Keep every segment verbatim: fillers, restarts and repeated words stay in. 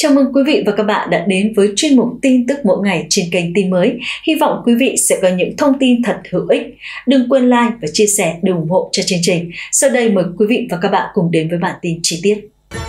Chào mừng quý vị và các bạn đã đến với chuyên mục tin tức mỗi ngày trên kênh Tin Mới. Hy vọng quý vị sẽ có những thông tin thật hữu ích. Đừng quên like và chia sẻ để ủng hộ cho chương trình. Sau đây mời quý vị và các bạn cùng đến với bản tin chi tiết.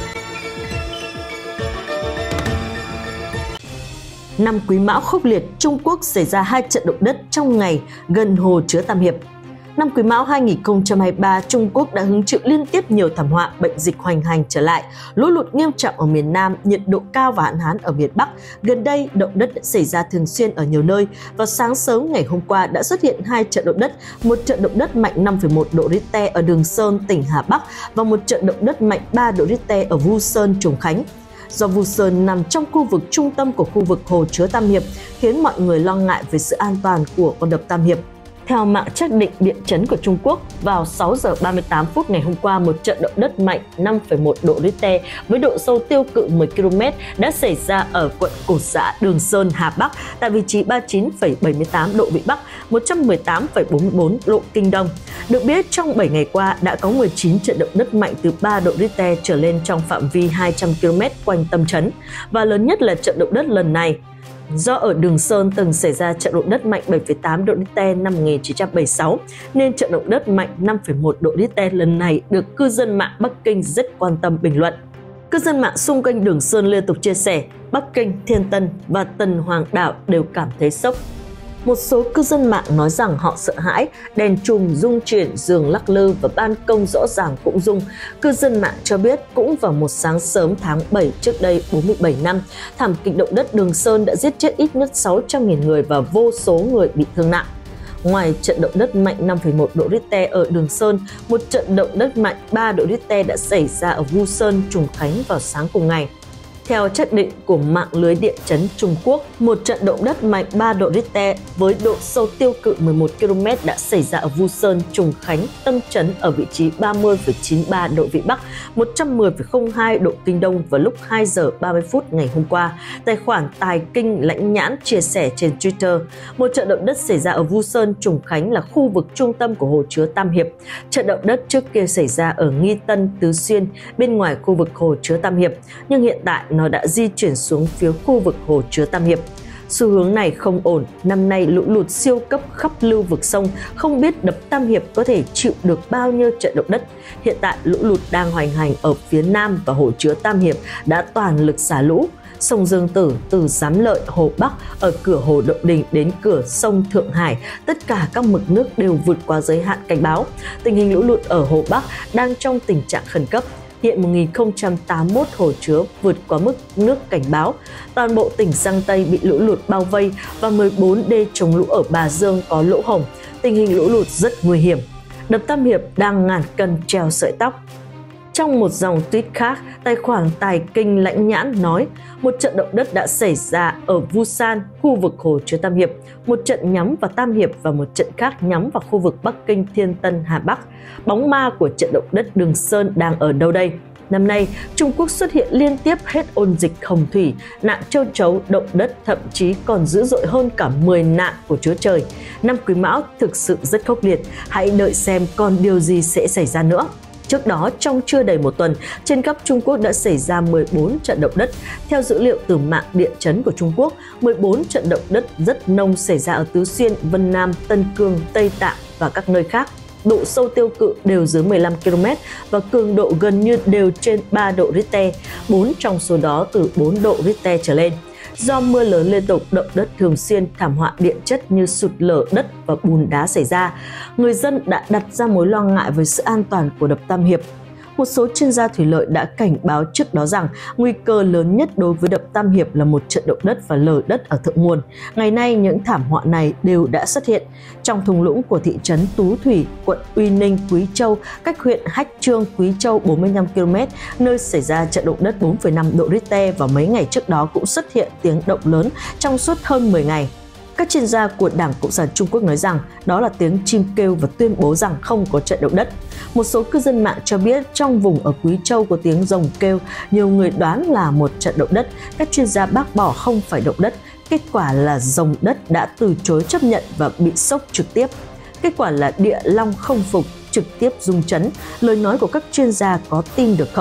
Năm Quý Mão khốc liệt, Trung Quốc xảy ra hai trận động đất trong ngày gần hồ chứa Tam Hiệp. Năm Quý Mão hai nghìn không trăm hai mươi ba, Trung Quốc đã hứng chịu liên tiếp nhiều thảm họa bệnh dịch hoành hành trở lại, lũ lụt nghiêm trọng ở miền Nam, nhiệt độ cao và hạn hán ở miền Bắc. Gần đây, động đất đã xảy ra thường xuyên ở nhiều nơi. Vào sáng sớm ngày hôm qua đã xuất hiện hai trận động đất, một trận động đất mạnh năm phẩy một độ Richter ở Đường Sơn, tỉnh Hà Bắc và một trận động đất mạnh ba độ Richter ở Vu Sơn, Trùng Khánh. Do Vu Sơn nằm trong khu vực trung tâm của khu vực hồ chứa Tam Hiệp, khiến mọi người lo ngại về sự an toàn của con đập Tam Hiệp. Theo mạng xác định địa chấn của Trung Quốc, vào sáu giờ ba mươi tám phút ngày hôm qua, một trận động đất mạnh năm phẩy một độ Richter với độ sâu tiêu cự mười ki lô mét đã xảy ra ở quận Cột Xã, Đường Sơn, Hà Bắc tại vị trí ba mươi chín phẩy bảy mươi tám độ Vĩ Bắc, một trăm mười tám phẩy bốn mươi bốn độ Kinh Đông. Được biết, trong bảy ngày qua đã có mười chín trận động đất mạnh từ ba độ Richter trở lên trong phạm vi hai trăm ki lô mét quanh tâm chấn, và lớn nhất là trận động đất lần này. Do ở Đường Sơn từng xảy ra trận động đất mạnh bảy phẩy tám độ Richter năm một nghìn chín trăm bảy mươi sáu, nên trận động đất mạnh năm phẩy một độ Richter lần này được cư dân mạng Bắc Kinh rất quan tâm bình luận. Cư dân mạng xung quanh Đường Sơn liên tục chia sẻ, Bắc Kinh, Thiên Tân và Tân Hoàng Đảo đều cảm thấy sốc. Một số cư dân mạng nói rằng họ sợ hãi, đèn chùm rung chuyển, giường lắc lư và ban công rõ ràng cũng rung. Cư dân mạng cho biết cũng vào một sáng sớm tháng bảy trước đây bốn mươi bảy năm, thảm kịch động đất Đường Sơn đã giết chết ít nhất sáu trăm nghìn người và vô số người bị thương nặng. Ngoài trận động đất mạnh năm phẩy một độ Richter ở Đường Sơn, một trận động đất mạnh ba độ Richter đã xảy ra ở Vu Sơn, Trùng Khánh vào sáng cùng ngày. Theo xác định của mạng lưới địa chấn Trung Quốc, một trận động đất mạnh ba độ Richter với độ sâu tiêu cự mười một ki lô mét đã xảy ra ở Vu Sơn, Trùng Khánh, tâm chấn ở vị trí ba mươi phẩy chín mươi ba độ Vĩ Bắc, một trăm mười phẩy không hai độ Kinh Đông vào lúc hai giờ ba mươi phút ngày hôm qua. Tài khoản Tài Kinh Lãnh Nhãn chia sẻ trên Twitter, một trận động đất xảy ra ở Vu Sơn, Trùng Khánh là khu vực trung tâm của hồ chứa Tam Hiệp. Trận động đất trước kia xảy ra ở Nghi Tân, Tứ Xuyên, bên ngoài khu vực hồ chứa Tam Hiệp, nhưng hiện tại nó đã di chuyển xuống phía khu vực hồ chứa Tam Hiệp. Xu hướng này không ổn, năm nay lũ lụt siêu cấp khắp lưu vực sông, không biết đập Tam Hiệp có thể chịu được bao nhiêu trận động đất. Hiện tại lũ lụt đang hoành hành ở phía Nam và hồ chứa Tam Hiệp đã toàn lực xả lũ. Sông Dương Tử từ Giám Lợi, Hồ Bắc, ở cửa hồ Động Đình đến cửa sông Thượng Hải, tất cả các mực nước đều vượt qua giới hạn cảnh báo. Tình hình lũ lụt ở Hồ Bắc đang trong tình trạng khẩn cấp. Hiện một nghìn không trăm tám mươi mốt hồ chứa vượt quá mức nước cảnh báo. Toàn bộ tỉnh Giang Tây bị lũ lụt bao vây và mười bốn đê chống lũ ở Bà Dương có lỗ hổng. Tình hình lũ lụt rất nguy hiểm. Đập Tam Hiệp đang ngàn cân treo sợi tóc. Trong một dòng tweet khác, tài khoản Tài Kinh Lãnh Nhãn nói, một trận động đất đã xảy ra ở Vu San, khu vực hồ chứa Tam Hiệp, một trận nhắm vào Tam Hiệp và một trận khác nhắm vào khu vực Bắc Kinh, Thiên Tân, Hà Bắc. Bóng ma của trận động đất Đường Sơn đang ở đâu đây? Năm nay, Trung Quốc xuất hiện liên tiếp hết ôn dịch hồng thủy, nạn châu chấu, động đất, thậm chí còn dữ dội hơn cả mười nạn của Chúa Trời. Năm Quý Mão thực sự rất khốc liệt, hãy đợi xem còn điều gì sẽ xảy ra nữa. Trước đó, trong chưa đầy một tuần, trên khắp Trung Quốc đã xảy ra mười bốn trận động đất. Theo dữ liệu từ mạng địa chấn của Trung Quốc, mười bốn trận động đất rất nông xảy ra ở Tứ Xuyên, Vân Nam, Tân Cương, Tây Tạng và các nơi khác. Độ sâu tiêu cự đều dưới mười lăm ki lô mét và cường độ gần như đều trên ba độ Richter, bốn trong số đó từ bốn độ Richter trở lên. Do mưa lớn liên tục, động đất thường xuyên, thảm họa địa chất như sụt lở đất và bùn đá xảy ra, người dân đã đặt ra mối lo ngại về sự an toàn của đập Tam Hiệp. Một số chuyên gia thủy lợi đã cảnh báo trước đó rằng nguy cơ lớn nhất đối với đập Tam Hiệp là một trận động đất và lở đất ở thượng nguồn. Ngày nay, những thảm họa này đều đã xuất hiện. Trong thung lũng của thị trấn Tú Thủy, quận Uy Ninh, Quý Châu, cách huyện Hách Trương, Quý Châu bốn mươi lăm ki lô mét, nơi xảy ra trận động đất bốn phẩy năm độ Richter và mấy ngày trước đó cũng xuất hiện tiếng động lớn trong suốt hơn mười ngày. Các chuyên gia của Đảng Cộng sản Trung Quốc nói rằng đó là tiếng chim kêu và tuyên bố rằng không có trận động đất. Một số cư dân mạng cho biết trong vùng ở Quý Châu có tiếng rồng kêu, nhiều người đoán là một trận động đất. Các chuyên gia bác bỏ không phải động đất. Kết quả là rồng đất đã từ chối chấp nhận và bị sốc trực tiếp. Kết quả là địa long không phục, trực tiếp rung chấn. Lời nói của các chuyên gia có tin được không?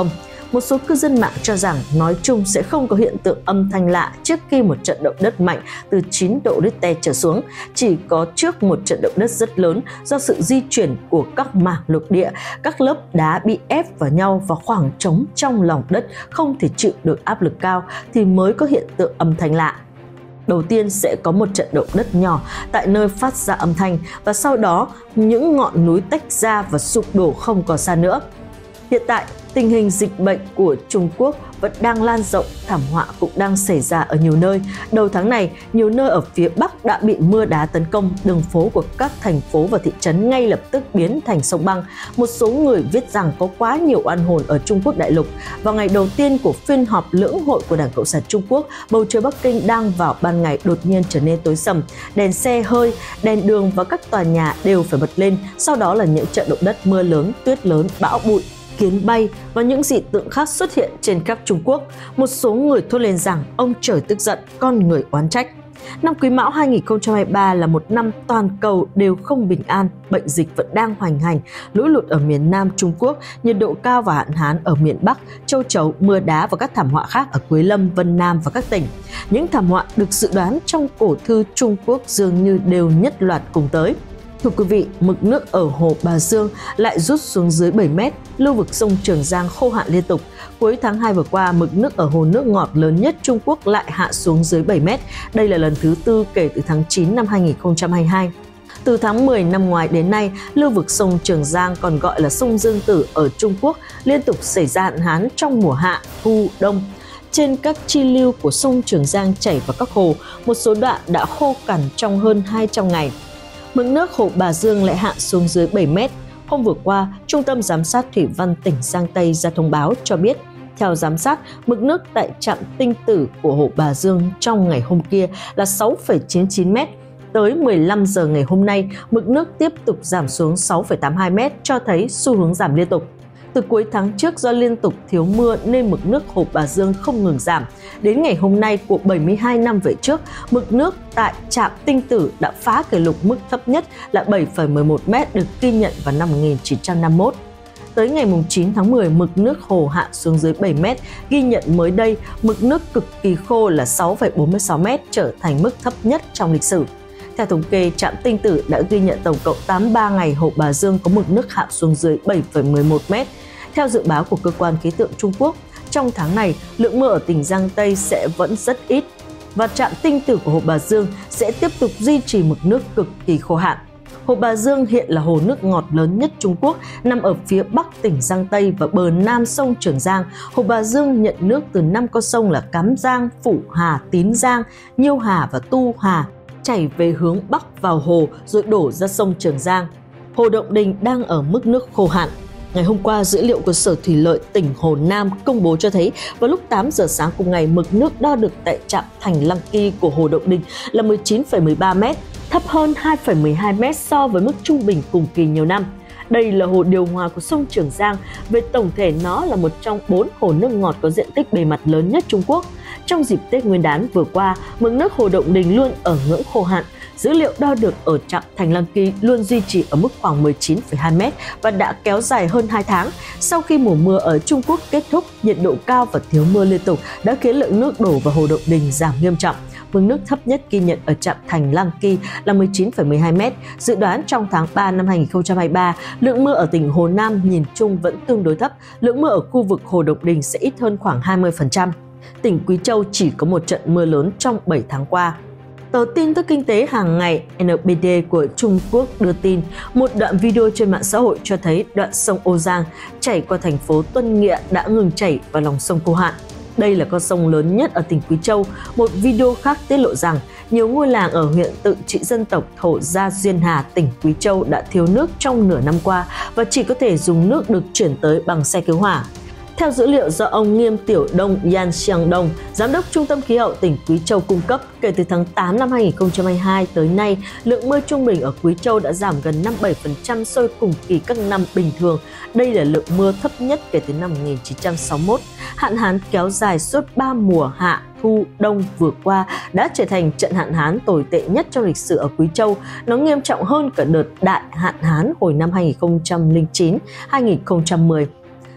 Một số cư dân mạng cho rằng nói chung sẽ không có hiện tượng âm thanh lạ trước khi một trận động đất mạnh từ chín độ Richter trở xuống, chỉ có trước một trận động đất rất lớn do sự di chuyển của các mảng lục địa, các lớp đá bị ép vào nhau và khoảng trống trong lòng đất không thể chịu được áp lực cao thì mới có hiện tượng âm thanh lạ. Đầu tiên sẽ có một trận động đất nhỏ tại nơi phát ra âm thanh và sau đó những ngọn núi tách ra và sụp đổ không còn xa nữa. Hiện tại, tình hình dịch bệnh của Trung Quốc vẫn đang lan rộng, thảm họa cũng đang xảy ra ở nhiều nơi. Đầu tháng này, nhiều nơi ở phía Bắc đã bị mưa đá tấn công, đường phố của các thành phố và thị trấn ngay lập tức biến thành sông băng. Một số người viết rằng có quá nhiều oan hồn ở Trung Quốc đại lục. Vào ngày đầu tiên của phiên họp lưỡng hội của Đảng Cộng sản Trung Quốc, bầu trời Bắc Kinh đang vào ban ngày đột nhiên trở nên tối sầm. Đèn xe hơi, đèn đường và các tòa nhà đều phải bật lên. Sau đó là những trận động đất, mưa lớn, tuyết lớn, bão bụi, kiến bay và những dị tượng khác xuất hiện trên khắp Trung Quốc. Một số người thốt lên rằng ông trời tức giận, con người oán trách. Năm Quý Mão hai nghìn không trăm hai mươi ba là một năm toàn cầu đều không bình an, bệnh dịch vẫn đang hoành hành, lũ lụt ở miền Nam Trung Quốc, nhiệt độ cao và hạn hán ở miền Bắc, châu chấu, mưa đá và các thảm họa khác ở Quế Lâm, Vân Nam và các tỉnh. Những thảm họa được dự đoán trong cổ thư Trung Quốc dường như đều nhất loạt cùng tới. Thưa quý vị, mực nước ở hồ Bà Dương lại rút xuống dưới bảy mét, lưu vực sông Trường Giang khô hạn liên tục. Cuối tháng hai vừa qua, mực nước ở hồ nước ngọt lớn nhất Trung Quốc lại hạ xuống dưới bảy mét. Đây là lần thứ tư kể từ tháng chín năm hai nghìn không trăm hai mươi hai. Từ tháng mười năm ngoái đến nay, lưu vực sông Trường Giang còn gọi là sông Dương Tử ở Trung Quốc liên tục xảy ra hạn hán trong mùa hạ, thu, đông. Trên các chi lưu của sông Trường Giang chảy vào các hồ, một số đoạn đã khô cằn trong hơn hai trăm ngày. Mực nước hồ Bà Dương lại hạ xuống dưới bảy mét. Hôm vừa qua, Trung tâm Giám sát Thủy văn tỉnh Giang Tây ra thông báo cho biết, theo giám sát, mực nước tại trạm Tinh Tử của hồ Bà Dương trong ngày hôm kia là sáu phẩy chín chín mét. Tới mười lăm giờ ngày hôm nay, mực nước tiếp tục giảm xuống sáu phẩy tám hai mét, cho thấy xu hướng giảm liên tục. Từ cuối tháng trước do liên tục thiếu mưa nên mực nước hồ Bà Dương không ngừng giảm. Đến ngày hôm nay của bảy mươi hai năm về trước, mực nước tại trạm Tinh Tử đã phá kỷ lục mức thấp nhất là bảy phẩy mười một mét được ghi nhận vào năm một nghìn chín trăm năm mươi mốt. Tới ngày chín tháng mười, mực nước hồ hạ xuống dưới bảy mét, ghi nhận mới đây mực nước cực kỳ khô là sáu phẩy bốn mươi sáu mét trở thành mức thấp nhất trong lịch sử. Theo thống kê, trạm Tinh Tử đã ghi nhận tổng cộng tám mươi ba ngày hồ Bà Dương có mực nước hạ xuống dưới bảy phẩy mười một mét. Theo dự báo của cơ quan khí tượng Trung Quốc, trong tháng này, lượng mưa ở tỉnh Giang Tây sẽ vẫn rất ít và trạm Tinh Tử của hồ Bà Dương sẽ tiếp tục duy trì mực nước cực kỳ khô hạn. Hồ Bà Dương hiện là hồ nước ngọt lớn nhất Trung Quốc, nằm ở phía bắc tỉnh Giang Tây và bờ nam sông Trường Giang. Hồ Bà Dương nhận nước từ năm con sông là Cám Giang, Phủ Hà, Tín Giang, Nhiêu Hà và Tu Hà, chảy về hướng bắc vào hồ rồi đổ ra sông Trường Giang. Hồ Động Đình đang ở mức nước khô hạn. Ngày hôm qua, dữ liệu của Sở Thủy lợi tỉnh Hồ Nam công bố cho thấy vào lúc tám giờ sáng cùng ngày, mực nước đo được tại trạm Thành Lăng Kỳ của Hồ Động Đình là mười chín phẩy mười ba mét, thấp hơn hai phẩy mười hai mét so với mức trung bình cùng kỳ nhiều năm. Đây là hồ điều hòa của sông Trường Giang. Về tổng thể, nó là một trong bốn hồ nước ngọt có diện tích bề mặt lớn nhất Trung Quốc. Trong dịp Tết Nguyên đán vừa qua, mực nước Hồ Động Đình luôn ở ngưỡng khô hạn. Dữ liệu đo được ở trạm Thành Lăng Kỳ luôn duy trì ở mức khoảng mười chín phẩy hai mét và đã kéo dài hơn hai tháng. Sau khi mùa mưa ở Trung Quốc kết thúc, nhiệt độ cao và thiếu mưa liên tục đã khiến lượng nước đổ vào Hồ Động Đình giảm nghiêm trọng. Mực nước thấp nhất ghi nhận ở trạm Thành Lăng Kỳ là mười chín phẩy mười hai mét. Dự đoán trong tháng ba năm hai nghìn không trăm hai mươi ba, lượng mưa ở tỉnh Hồ Nam nhìn chung vẫn tương đối thấp. Lượng mưa ở khu vực Hồ Động Đình sẽ ít hơn khoảng hai mươi phần trăm. Tỉnh Quý Châu chỉ có một trận mưa lớn trong bảy tháng qua. Tờ tin tức kinh tế hàng ngày en bê đê của Trung Quốc đưa tin một đoạn video trên mạng xã hội cho thấy đoạn sông Ô Giang chảy qua thành phố Tuân Nghĩa đã ngừng chảy vào lòng sông khô hạn. Đây là con sông lớn nhất ở tỉnh Quý Châu. Một video khác tiết lộ rằng nhiều ngôi làng ở huyện Tự trị dân tộc Thổ Gia Duyên Hà, tỉnh Quý Châu đã thiếu nước trong nửa năm qua và chỉ có thể dùng nước được chuyển tới bằng xe cứu hỏa. Theo dữ liệu do ông Nghiêm Tiểu Đông Yan Xiang Đông, Giám đốc Trung tâm Khí hậu tỉnh Quý Châu cung cấp, kể từ tháng tám năm hai nghìn không trăm hai mươi hai tới nay, lượng mưa trung bình ở Quý Châu đã giảm gần năm mươi bảy phần trăm so với cùng kỳ các năm bình thường. Đây là lượng mưa thấp nhất kể từ năm một nghìn chín trăm sáu mươi mốt. Hạn hán kéo dài suốt ba mùa hạ, thu, đông vừa qua đã trở thành trận hạn hán tồi tệ nhất trong lịch sử ở Quý Châu. Nó nghiêm trọng hơn cả đợt đại hạn hán hồi năm hai nghìn không trăm lẻ chín đến hai nghìn không trăm mười.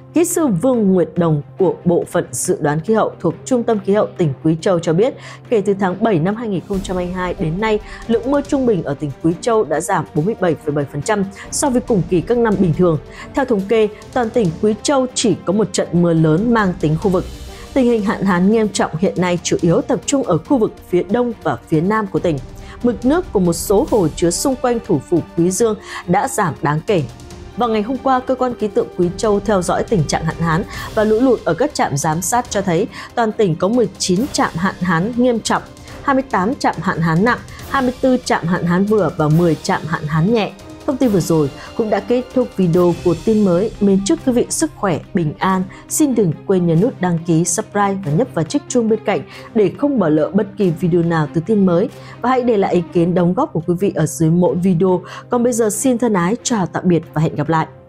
Kỹ sư Vương Nguyệt Đồng của Bộ phận Dự đoán Khí hậu thuộc Trung tâm Khí hậu tỉnh Quý Châu cho biết, kể từ tháng bảy năm hai nghìn không trăm hai mươi hai đến nay, lượng mưa trung bình ở tỉnh Quý Châu đã giảm bốn mươi bảy phẩy bảy phần trăm so với cùng kỳ các năm bình thường. Theo thống kê, toàn tỉnh Quý Châu chỉ có một trận mưa lớn mang tính khu vực. Tình hình hạn hán nghiêm trọng hiện nay chủ yếu tập trung ở khu vực phía đông và phía nam của tỉnh. Mực nước của một số hồ chứa xung quanh thủ phủ Quý Dương đã giảm đáng kể. Vào ngày hôm qua, Cơ quan Khí tượng Quý Châu theo dõi tình trạng hạn hán và lũ lụt ở các trạm giám sát cho thấy toàn tỉnh có mười chín trạm hạn hán nghiêm trọng, hai mươi tám trạm hạn hán nặng, hai mươi tư trạm hạn hán vừa và mười trạm hạn hán nhẹ. Thông tin vừa rồi cũng đã kết thúc video của tin mới. Mến chúc quý vị sức khỏe, bình an. Xin đừng quên nhấn nút đăng ký, subscribe và nhấp vào chiếc chuông bên cạnh để không bỏ lỡ bất kỳ video nào từ tin mới. Và hãy để lại ý kiến đóng góp của quý vị ở dưới mỗi video. Còn bây giờ xin thân ái, chào tạm biệt và hẹn gặp lại.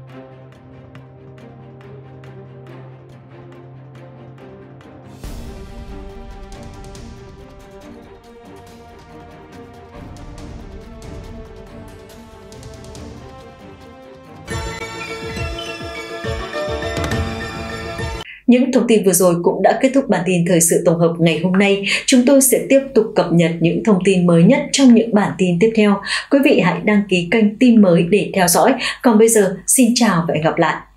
Những thông tin vừa rồi cũng đã kết thúc bản tin thời sự tổng hợp ngày hôm nay. Chúng tôi sẽ tiếp tục cập nhật những thông tin mới nhất trong những bản tin tiếp theo. Quý vị hãy đăng ký kênh Tin Mới để theo dõi. Còn bây giờ, xin chào và hẹn gặp lại.